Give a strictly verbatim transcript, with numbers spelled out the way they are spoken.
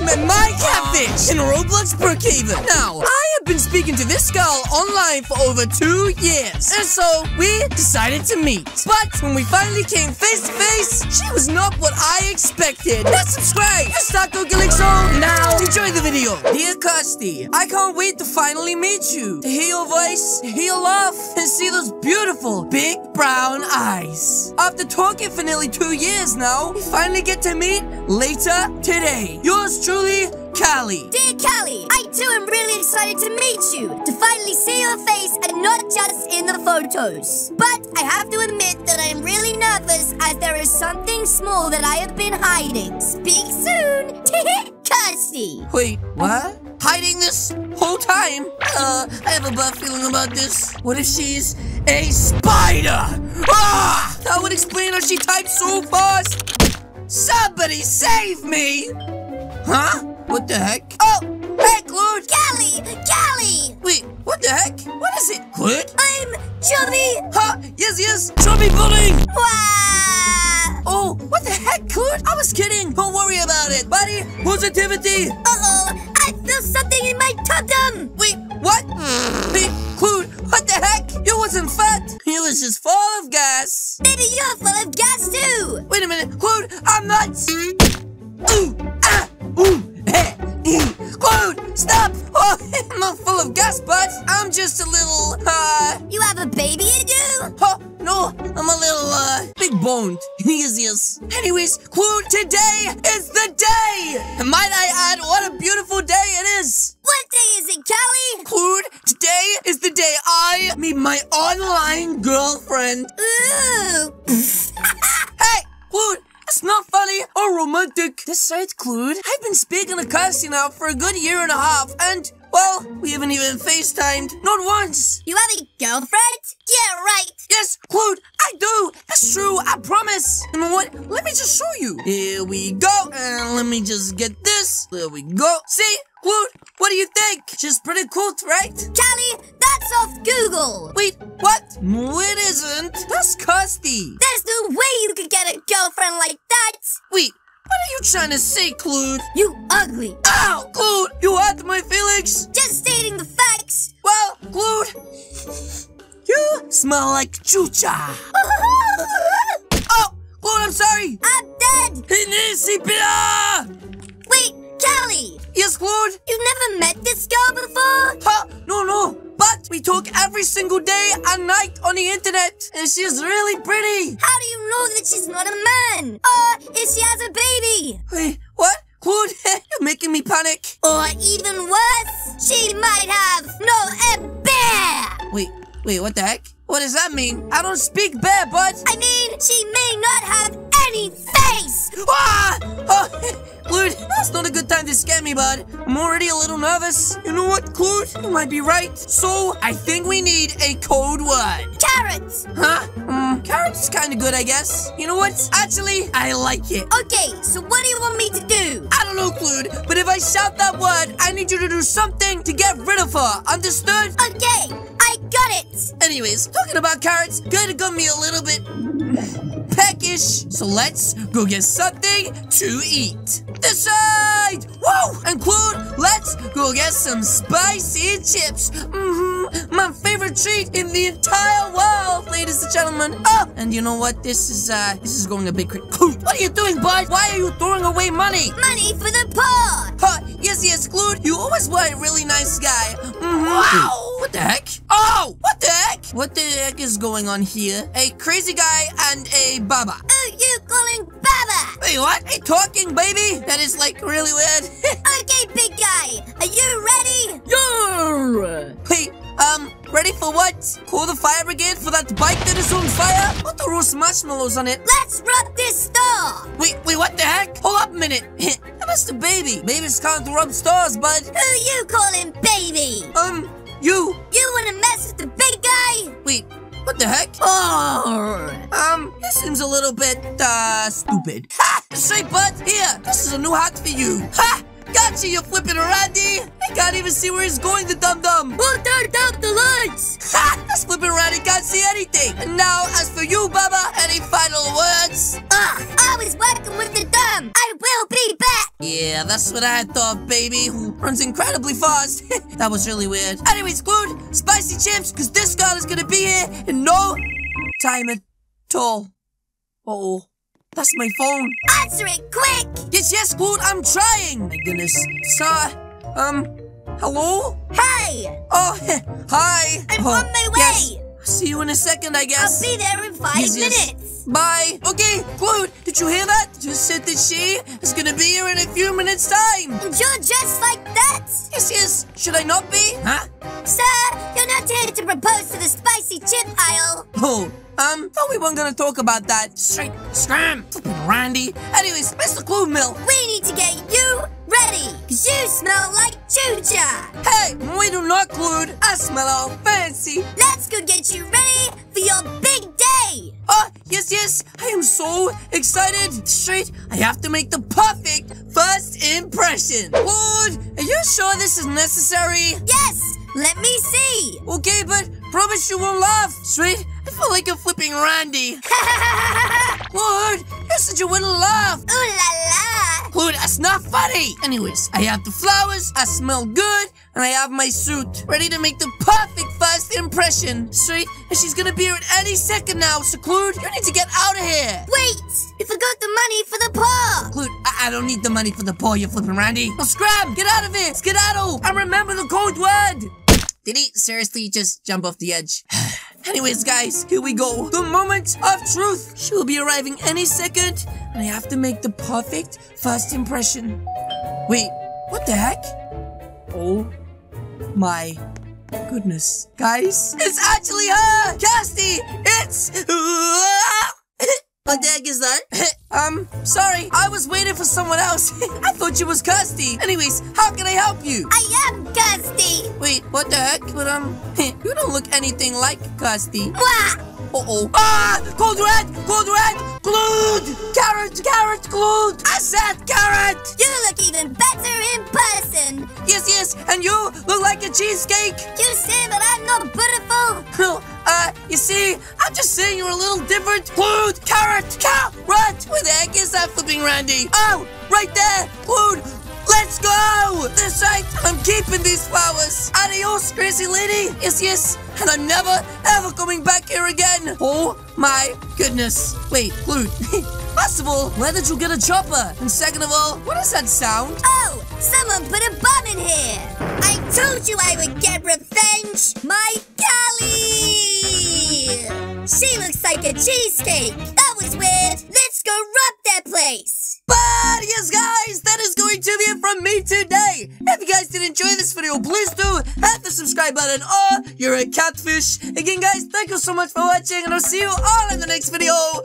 met my catfish in Roblox Brookhaven. Now, I have been speaking to this girl online for over two years, and so we decided to meet. But when we finally came face to face, she was not what I expected. Let's subscribe. Let's start go Calixo. Now, enjoy the video. Dear Kirsty, I can't wait to finally meet you, to hear your voice, to hear your laugh, and see those beautiful big brown eyes. After talking for nearly two years now, we finally get to meet later today. Yours truly, Callie. Dear Callie, I too am really excited to meet you, to finally see your face and not just in the photos. But I have to admit that I am really nervous as there is something small that I have been hiding. Speak soon. Kirsty. Wait, what? Hiding this whole time? Uh, I have a bad feeling about this. What if she's a spider? Ah! That would explain how she types so fast. Somebody save me! Huh? What the heck? Oh! Hey, Clued! Callie! Callie! Wait, what the heck? What is it, Clued? I'm Chubby! Huh? Yes, yes! Chubby pudding! Wow! Oh, what the heck, Clued? I was kidding! Don't worry about it, buddy! Positivity! Uh-oh! I feel something in my tum-tum! Wait, what? Hey, Clued, what the heck? You wasn't fat! You was just full of gas! Maybe you're full of gas, too! Wait a minute, Clued, I'm not... Ooh! Ah! Ooh! Clued, stop! Oh, I'm not full of gas, but I'm just a little, uh... You have a baby in you? Oh, no, I'm a little, uh, big boned. Yes, yes. Anyways, Clued, today is the day! And might I add, what a beautiful day it is! What day is it, Callie? Clued, today is the day I meet my online girlfriend. Ooh! Hey, Clued! It's not funny or romantic. This right, Clued. I've been speaking to Kirsty now for a good year and a half, and, well, we haven't even FaceTimed. Not once. You have a girlfriend? Yeah, right. Yes, Clued, I do. That's true, I promise. You know what? Let me just show you. Here we go. And let me just get this. There we go. See? Clued, what do you think? She's pretty cool, right? Callie, that's off Google. Wait, what? No, it isn't. That's Kirsty. There's no way you could get a girlfriend like that. Wait, what are you trying to say, Clued? You ugly. Ow, Clued, you hurt my feelings. Just stating the facts. Well, Clued, you smell like chucha. Oh, Clued, I'm sorry. I'm dead. Wait, Callie. Yes, Clued? You've never met this girl before? Huh? No, no. But we talk every single day and night on the internet. And she's really pretty. How do you know that she's not a man? Or if she has a baby? Wait, what? Clued, you're making me panic. Or even worse, she might have no a bear. Wait, wait, what the heck? What does that mean? I don't speak bear, but... I mean, she may not have any face. Ah! Oh, Clued, that's not a good time to scare me, bud. I'm already a little nervous. You know what, Clued? You might be right. So, I think we need a code word. Carrots. Huh? Um, carrots is kind of good, I guess. You know what? Actually, I like it. Okay, so what do you want me to do? I don't know, Clued, but if I shout that word, I need you to do something to get rid of her. Understood? Okay, I got it. Anyways, talking about carrots, gotta got me a little bit peckish. So let's go get something to eat. Decide! Whoa! And Clued, let's go get some spicy chips. Mm-hmm. My favorite treat in the entire world, ladies and gentlemen. Oh, and you know what? This is uh, this is going a bit quick. Clued, what are you doing, bud? Why are you throwing away money? Money for the poor. Huh? Yes, yes, Clued. You always were a really nice guy. Mm-hmm. Wow! What the heck? Oh! What the heck? What the heck is going on here? A crazy guy and a baba. Oh, you calling Baba? Wait, what? Hey, talking, baby? That is, like, really weird. Okay, big guy. Are you ready? Yeah! Wait, um, ready for what? Call the fire brigade for that bike that is on fire? Put the roast marshmallows on it. Let's rub this store. Wait, wait, what the heck? Hold up a minute. That's the baby. Babies can't rub stores, bud. Who you calling baby? Um, you. You wanna mess with the big guy? Wait, what the heck? Oh, um, this seems a little bit, uh, stupid. Ha! Say, bud, here, this is a new hat for you. Ha! Gotcha, you flipping Randy. I can't even see where he's going, the dum-dum. Who turned out the lights? Ha! This flipping Randy can't see anything. And now, as for you, Baba, any final words? Ah, I was working with the dumb. I will be back. Yeah, that's what I thought, baby. Who runs incredibly fast. That was really weird. Anyways, Glued, spicy chips, because this girl is gonna be here in no time at all. Uh-oh. That's my phone. Answer it quick. Yes, yes, Glued, I'm trying. My goodness. Sir, um, hello? Hey. Oh, hi. I'm oh, on my way. Yes. See you in a second, I guess. I'll be there in five yes, yes. minutes. Bye. Okay, Glued, did you hear that? Just said that she is gonna be here in a few minutes' time. And you're just like that? Yes, yes. Should I not be? Huh? Sir, you're not here to propose to the spicy chip aisle. Oh, um, thought we weren't gonna talk about that. Straight scram. Flipping Randy. Anyways, Mister Glued Mill. We need to get you ready, because you smell like chucha. Hey, we do not, Glued. I smell all fancy. Let's go get you ready for your big day. Oh, yes, yes. I am so excited. Straight, I have to make the perfect first impression. Glued, are you sure this is necessary? Yes, let me see. Okay, but promise you won't laugh. Straight, I feel like a flipping Randy. Glued, you said you wouldn't laugh. Ooh la la. Glued, that's not funny. Anyways, I have the flowers, I smell good, and I have my suit. Ready to make the perfect first impression. Straight, and she's gonna be here at any second now, so Glued, you need to get out of here. Wait, you forgot the money for the paw. Glued, I, I don't need the money for the paw, you flipping Randy. No, scram, get out of here, skedaddle. I remember the code word. Did he seriously just jump off the edge? Anyways, guys, here we go. The moment of truth. She will be arriving any second, and I have to make the perfect first impression. Wait, what the heck? Oh my goodness. Guys, it's actually her! Casty, it's... What the heck is that? um, sorry, I was waiting for someone else. I thought you was Kirsty. Anyways, how can I help you? I am Kirsty. Wait, what the heck? But, um, you don't look anything like Kirsty. What? Uh-oh. Ah! Cold red! Cold red! Glued! Carrot! Carrot! Glued! I said carrot! You look even better in person. Yes, yes, and you look like a cheesecake. You say that I'm not beautiful? No, uh, you see, I'm just saying you're a little different. Glued! Carrot! Carrot! Where the heck is that flipping Randy? Oh, right there! Glued! Let's go! This right, I'm keeping these flowers. Adios, crazy lady. Yes, yes. And I'm never, ever coming back here again. Oh my goodness. Wait, Glued. First of all, where did you get a chopper? And second of all, what does that sound? Oh, someone put a bomb in here. I told you I would get revenge. My Callie. She looks like a cheesecake. That was weird. Let's go rob their place. But yes, guys, that is going to be it from me today. If you guys did enjoy this video, please do hit the subscribe button or you're a catfish. Again, guys, thank you so much for watching, and I'll see you all in the next video.